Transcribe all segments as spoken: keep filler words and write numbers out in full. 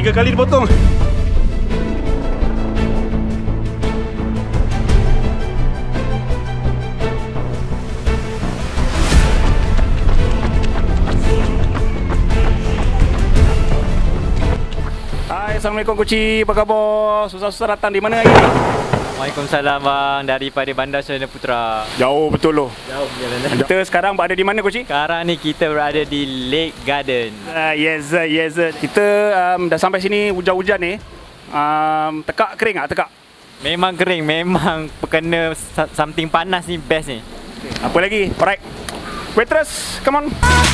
tiga kali dipotong. Hai, Assalamualaikum Koci, apa khabar? Susah-susah datang di mana lagi? Waalaikumsalam bang, daripada Bandar Sukarno Putra. Jauh betul loh. Jauh jalan. Kita sekarang berada di mana Koci? Sekarang ni kita berada di Lake Garden. Uh, yes, yes. Kita um, dah sampai sini hujan-hujan ni. Um, tekak kering tak tekak? Memang kering, memang kena something panas ni best ni. Apa lagi? Alright. Waitress, come on.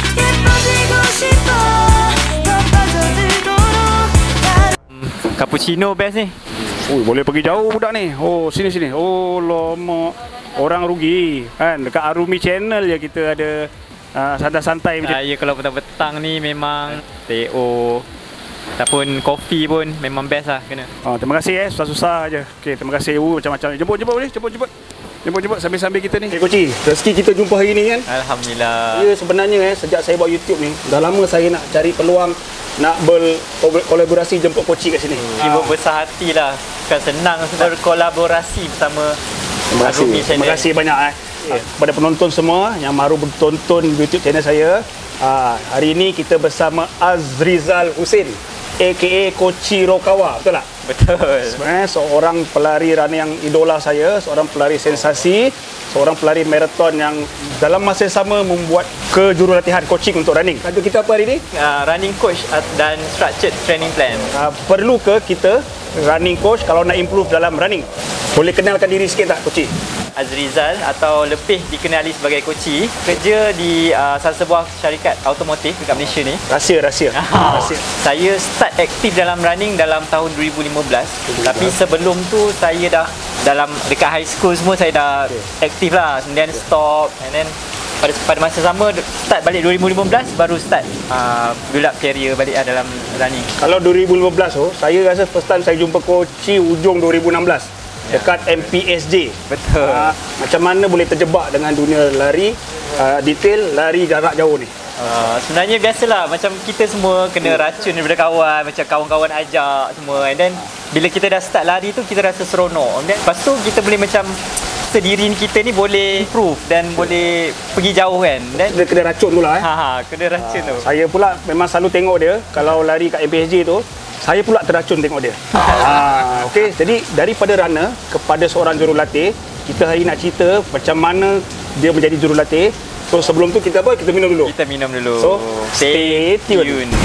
Cappuccino best ni. Oh, boleh pergi jauh budak ni. Oh, sini sini. Oh, lama orang rugi. Kan dekat Arumi Channel je kita ada uh, santai-santai macam. Ya, kalau petang-petang ni memang teh o ataupun kopi pun memang best lah kena. Oh, terima kasih eh. Susah-susah aje. Okey, terima kasih ibu macam-macam. Jemput jemput boleh? Jemput jemput. Jemput jemput sambil-sambil kita ni. Eh, Koci, rezeki kita jumpa hari ni kan? Alhamdulillah. Ya, sebenarnya eh sejak saya buat YouTube ni, dah lama saya nak cari peluang nak berkolaborasi jemput Koci kat sini. Hmm. Ibu besar hati lah. Bukan senang berkolaborasi bersama Terima kasih. Terima kasih banyak eh. Yeah. Kepada penonton semua yang baru bertonton YouTube channel saya. Uh, hari ini kita bersama Azrizal Hussein A K A Koci Rokawa, betul tak? Betul. Sebenarnya seorang pelari running yang idola saya, seorang pelari sensasi, seorang pelari maraton yang dalam masa yang sama membuat kejurulatihan coaching untuk running. Tajuk kita apa hari ini? Uh, running coach dan structured training plan. Uh, perlu ke kita running coach kalau nak improve dalam running? Boleh kenalkan diri sikit tak, Koci? Azrizal atau lebih dikenali sebagai Koci, kerja di uh, salah sebuah syarikat automotif dekat Malaysia ni. Rahsia, rahsia. rahsia. Saya start aktif dalam running dalam tahun dua ribu lima belas. Tapi sebelum tu saya dah dalam dekat high school semua saya dah okay. aktif lah. Kemudian stop and then pada pada masa sama start balik dua ribu lima belas baru start uh, build up career balik lah dalam running. Kalau dua ribu lima belas tu, saya rasa first time saya jumpa Koci hujung dua ribu enam belas. Dekat M P S J. Betul. Uh, macam mana boleh terjebak dengan dunia lari uh, detail, lari jarak jauh ni? Uh, sebenarnya biasalah, macam kita semua kena racun daripada kawan, macam kawan-kawan ajak semua. And then bila kita dah start lari tu kita rasa seronok. And then, lepas tu kita boleh macam sediri kita ni boleh improve dan boleh pergi jauh kan. Dan dia kena racun tu lah eh. Ha ha, kena racun uh, tu. Saya pula memang selalu tengok dia kalau lari kat M P S J tu. Saya pula terracun tengok dia. ha, Okey, jadi daripada runner kepada seorang jurulatih, kita hari nak cerita macam mana dia menjadi jurulatih. So sebelum tu kita apa? Kita minum dulu. Kita minum dulu. So stay, stay tune. tune.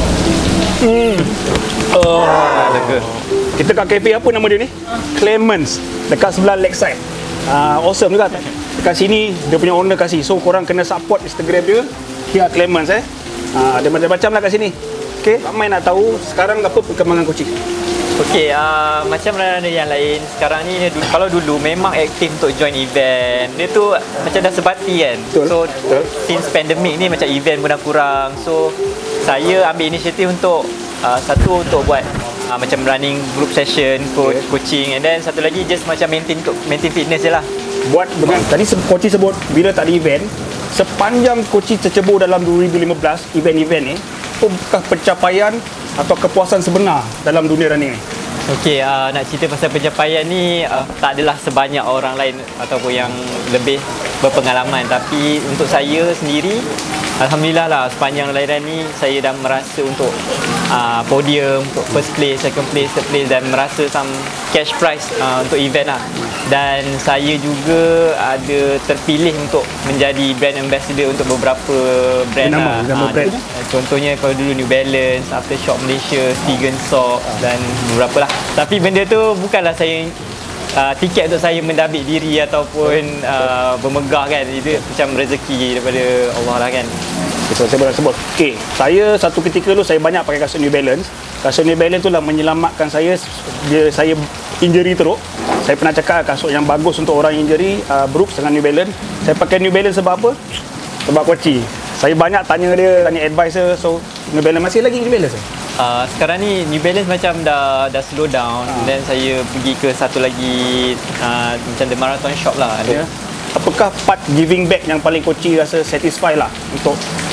Hmm. Oh, lega. Kita kat kafe apa nama dia ni? Clemens. Dekat sebelah Lakeside. Ah, uh, awesome juga. Dekat sini dia punya owner kasih. So korang kena support Instagram dia. Here Clemens eh. Ah, uh, ada macam-macam lah kat sini. Okey, ramai nak tahu sekarang apa perkembangan coaching. Okey, uh, macam runner yang lain sekarang ni dia, kalau dulu memang aktif untuk join event. Dia tu macam dah sebati kan. Betul. So Betul. since pandemic ni macam event pun dah kurang. So saya ambil inisiatif untuk uh, satu untuk buat uh, macam running group session, coach, okay. coaching, and then satu lagi just macam maintain maintain fitness je lah. Buat dengan tadi coach sebut bila tak ada event, sepanjang coach tercebur dalam dua ribu lima belas event-event ni, apakah pencapaian atau kepuasan sebenar dalam dunia running ni? Okey, uh, nak cerita pasal pencapaian ni uh, tak adalah sebanyak orang lain ataupun yang lebih berpengalaman, tapi untuk saya sendiri alhamdulillah lah sepanjang lahiran ni saya dah merasa untuk uh, podium, untuk first place, second place, third place dan merasa some cash prize uh, untuk event lah. Dan saya juga ada terpilih untuk menjadi brand ambassador untuk beberapa brand nama, lah. Nama ha, brand. Contohnya kalau dulu New Balance, Aftershock Malaysia, Stegan Socks dan beberapa lah. Tapi benda tu bukanlah saya uh, tiket untuk saya mendabik diri ataupun uh, bermegah kan. Itu macam rezeki daripada Allah lah kan. Betul, saya boleh sebut. Okey, saya satu ketika tu saya banyak pakai kasut New Balance. Kasut New Balance tu lah menyelamatkan saya dia saya injury teruk. Saya pernah cakap kasut yang bagus untuk orang injury, uh, Brooks dengan New Balance. Saya pakai New Balance sebab apa? Sebab Koci. Saya banyak tanya dia, tanya advisor. So New Balance masih lagi New Balance? Uh, sekarang ni New Balance macam dah dah slow down. Dan uh. saya pergi ke satu lagi uh, macam The Marathon Shop lah. Yeah. Apakah part giving back yang paling Koci rasa satisfy lah untuk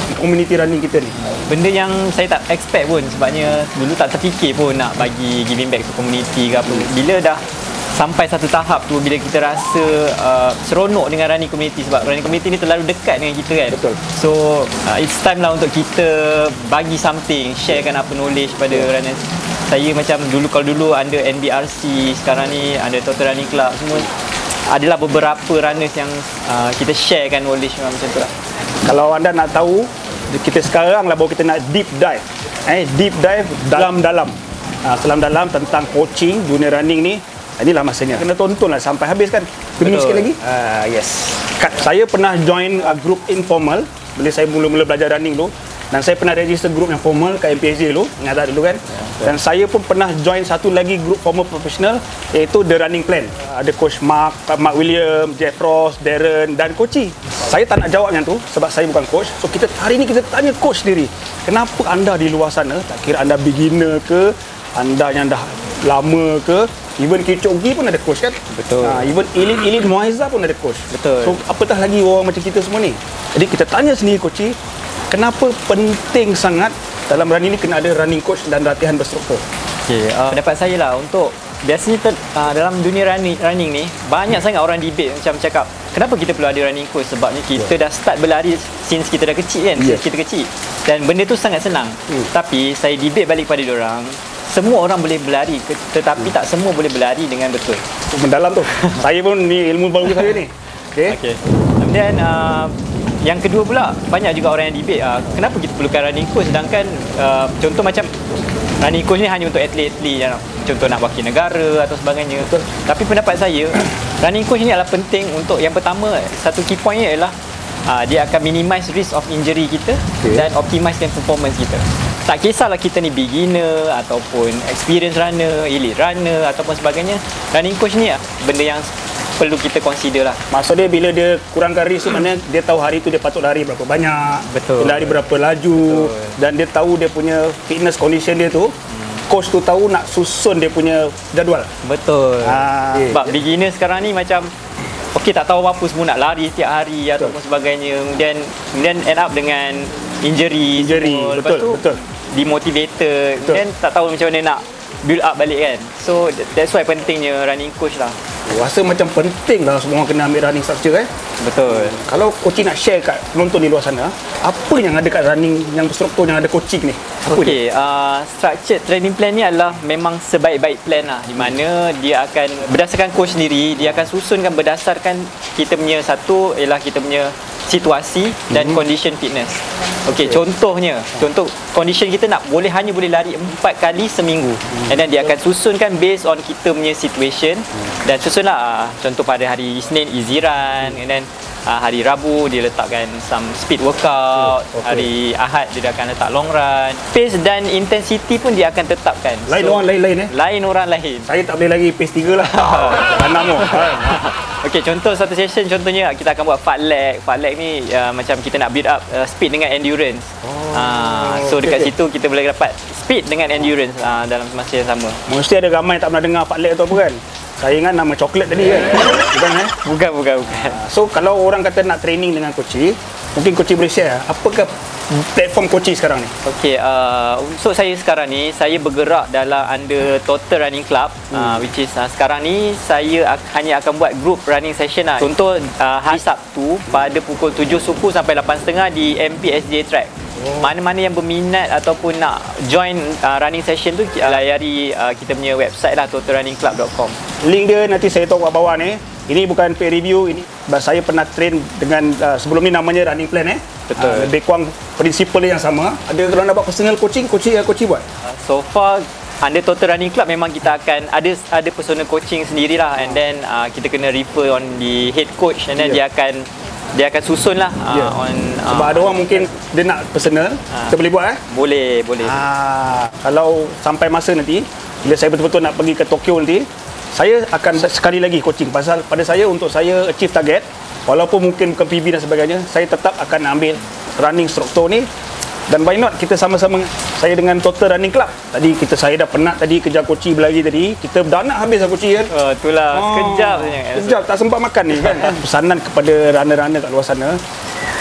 community running kita ni? Benda yang saya tak expect pun, sebabnya dulu tak terfikir pun nak bagi giving back ke community ke apa. Bila dah sampai satu tahap tu, bila kita rasa uh, seronok dengan running community, sebab running community ni terlalu dekat dengan kita kan. Betul. So uh, it's time lah untuk kita bagi something, sharekan apa knowledge pada runners. Saya macam dulu, kalau dulu under N B R C, sekarang ni under Total Running Club, semua adalah beberapa runners yang uh, kita sharekan knowledge macam tu lah. Kalau anda nak tahu, kita sekarang lah baru kita nak deep dive. Eh, deep dive dalam-dalam. Uh, dalam-dalam tentang coaching dunia running ni. Inilah masanya. Kena tonton lah sampai habis kan. Bunyi sikit lagi. Uh, yes. Kat, saya pernah join uh, group informal bila saya mula-mula belajar running tu. Dan saya pernah register group yang formal kat M P S J dulu. Ingat dulu kan? Ya, dan saya pun pernah join satu lagi group formal professional, iaitu The Running Plan. Uh, ada Coach Mark, Mark William, Jeff Ross, Darren dan Coachy. Saya tak nak jawab yang tu sebab saya bukan coach. So kita hari ni kita tanya coach sendiri. Kenapa anda di luar sana, tak kira anda beginner ke, anda yang dah lama ke, even Kipchoge pun ada coach kan? Betul. Ha, even elite-elite Moiza pun ada coach. Betul. So apatah lagi orang macam kita semua ni. Jadi kita tanya sendiri Coachy, kenapa penting sangat dalam running ni kena ada running coach dan latihan berstruktur? Okay, uh, pendapat saya lah, untuk biasanya ter, uh, dalam dunia running, running ni banyak sangat orang debate macam cakap, kenapa kita perlu ada running coach? Sebabnya kita yeah. dah start berlari since kita dah kecil kan, yeah. since kita kecil. Dan benda tu sangat senang. Hmm. Tapi saya debate balik pada diorang, semua orang boleh berlari, tetapi hmm. tak semua boleh berlari dengan betul. Mendalam tu. Saya pun ni ilmu baru saya ni. Okey. Okey. Kemudian uh, yang kedua pula, banyak juga orang yang debate uh, kenapa kita perlukan running coach, sedangkan uh, contoh macam running coach ni hanya untuk atlet-atlet yang contoh nak wakil negara atau sebagainya. Betul. Tapi pendapat saya, running coach ni adalah penting untuk, yang pertama, satu key point ni adalah uh, dia akan minimize risk of injury kita, okay. dan optimizekan performance kita. Tak kisahlah kita ni beginner ataupun experienced runner, elite runner ataupun sebagainya, running coach ni benda yang perlu kita consider lah. Maksud dia bila dia kurangkan risk tu, maknanya dia tahu hari tu dia patut lari berapa banyak, betul, lari berapa laju, betul. Dan dia tahu dia punya fitness condition dia tu, hmm. coach tu tahu nak susun dia punya jadual. Betul. Ha, sebab okay. beginner sekarang ni macam okey, tak tahu apa semua, nak lari setiap hari, betul, ataupun sebagainya, kemudian kemudian end up dengan injury, injury. Semua. Lepas betul, tu betul. demotivated, kemudian tak tahu macam mana nak build up balik kan. So that's why pentingnya running coach lah. Rasa macam penting lah semua orang kena ambil running structure eh. Betul. Kalau coaching nak share kat penonton di luar sana, apa yang ada kat running yang struktur yang ada coaching ni? Okey, uh, structured training plan ni adalah memang sebaik-baik plan lah, di mana dia akan berdasarkan coach sendiri, dia akan susunkan berdasarkan kita punya, satu ialah kita punya situasi dan mm-hmm. condition fitness. Okey, okay. contohnya, contoh condition kita nak boleh hanya boleh lari empat kali seminggu. Mm-hmm. And then dia akan susunkan based on kita punya situation. Mm-hmm. Dan susunlah uh, contoh pada hari Isnin easy run, and then uh, hari Rabu dia letakkan some speed workout, okay. hari Ahad dia akan letak long run. Pace dan intensity pun dia akan tetapkan. Lain so, orang lain-lain eh. Lain orang lain. Saya tak boleh lagi pace tiga lah. Enam oh. Okey, contoh satu session, contohnya kita akan buat fat leg. Fat leg ni uh, macam kita nak build up uh, speed dengan endurance. Oh, uh, so okay, dekat okay. situ kita boleh dapat speed dengan endurance uh, dalam masa yang sama. Mesti ada ramai tak pernah dengar fat leg tu apa kan? Saya ingat nama coklat tadi kan? Bukan eh? Bukan, bukan, bukan. Uh, so kalau orang kata nak training dengan Coachy, mungkin Coachy boleh share apakah platform Coachy sekarang ni? Okey, uh, untuk saya sekarang ni, saya bergerak dalam under Total Running Club, hmm. uh, which is uh, sekarang ni saya ak- hanya akan buat group running session lah. Contoh uh, hari Sabtu hmm. pada pukul tujuh suku sampai lapan tiga puluh di M P S J track. Oh. Mana-mana yang berminat ataupun nak join uh, running session tu, uh, layari uh, kita punya website lah, total running club dot com. Link dia nanti saya tahu kat bawah ni. Ini bukan paid review, ini saya pernah train dengan uh, sebelum ni namanya running plan eh. Betul. Uh, lebih kurang prinsipal yang sama. Ada kalau nak buat personal coaching, coaching uh, coaching buat. Uh, so far under Total Running Club memang kita akan ada ada personal coaching sendirilah, and then uh, kita kena refer on the head coach, and then yeah. dia akan dia akan susun lah uh, yeah. on uh, sebab ada orang mungkin dia nak personal, uh, kita boleh buat eh? Boleh, boleh. Ah, kalau sampai masa nanti bila saya betul-betul nak pergi ke Tokyo nanti, saya akan sekali lagi coaching pasal pada saya untuk saya achieve target, walaupun mungkin bukan P B dan sebagainya, saya tetap akan ambil running struktur ni. Dan why not kita sama-sama, saya dengan Total Running Club. Tadi kita saya dah penat tadi kejar Coachy berlari tadi. Kita dah nak habis lah Coachy kan. Oh, itulah. Oh, sekejap saja. Sekejap tak sempat makan ni kan. Pesanan kepada runner-runner kat luar sana.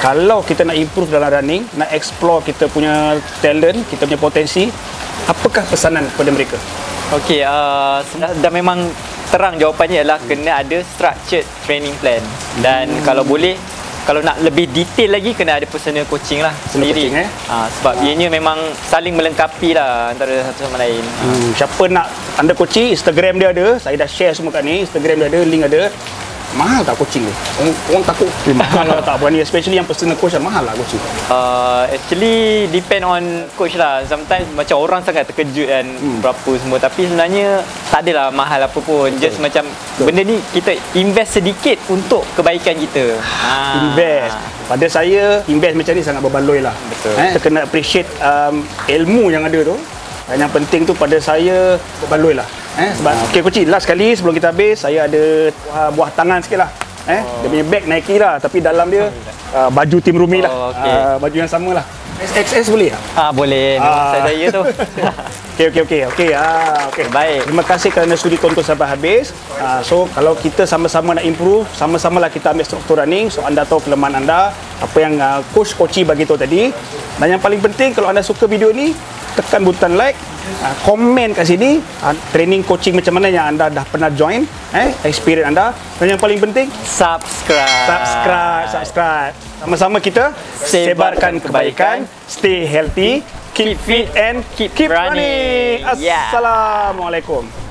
kalau kita nak improve dalam running, nak explore kita punya talent, kita punya potensi, apakah pesanan kepada mereka? Okey, uh, dah, dah memang terang jawapannya ialah kena ada structured training plan. Dan hmm. kalau boleh, kalau nak lebih detail lagi, kena ada personal coaching lah Personal sendiri. coaching, eh? ha, sebab ha. ianya memang saling melengkapi lah antara satu sama lain. Hmm, siapa nak anda coaching, Instagram dia ada, saya dah share semua kat ni, Instagram dia ada, link ada. Mahal tak coaching tu? Orang, orang takut eh, mahal lah tak berani, especially yang personal coach lah, mahal lah coaching. Uh, actually depend on coach lah. Sometimes macam orang sangat terkejut kan hmm. berapa semua, tapi sebenarnya tak adalah mahal apa pun. Betul. Just macam Betul. benda ni kita invest sedikit untuk kebaikan kita. Ha. Invest. Pada saya invest macam ni sangat berbaloi lah. Betul. Eh, kita kena appreciate um, ilmu yang ada tu. Dan yang penting tu pada saya berbaloi lah. Eh, sebab hmm. okey coach, last kali sebelum kita habis, saya ada buah, buah tangan sikit lah. Eh, oh. Dia punya bag Nike lah, tapi dalam dia uh, baju tim Rumi lah. Oh, okay. uh, baju yang sama lah. X X S boleh tak? Ah, boleh. Ah. Saya saya tu. Okey okey okey okey. Ah okey. Baik. Terima kasih kerana sudi tonton sampai habis. Ah, so kalau kita sama-sama nak improve, sama-samalah kita ambil struktur running, so anda tahu kelemahan anda, apa yang uh, coach coachi bagi tahu tadi. Dan yang paling penting, kalau anda suka video ni, tekan butang like, uh, komen kat sini uh, training coaching macam mana yang anda dah pernah join, eh experience anda. Dan yang paling penting, subscribe. Subscribe, subscribe. Sama-sama kita sebarkan kebaikan, stay healthy, keep fit and keep, keep running. running. Assalamualaikum.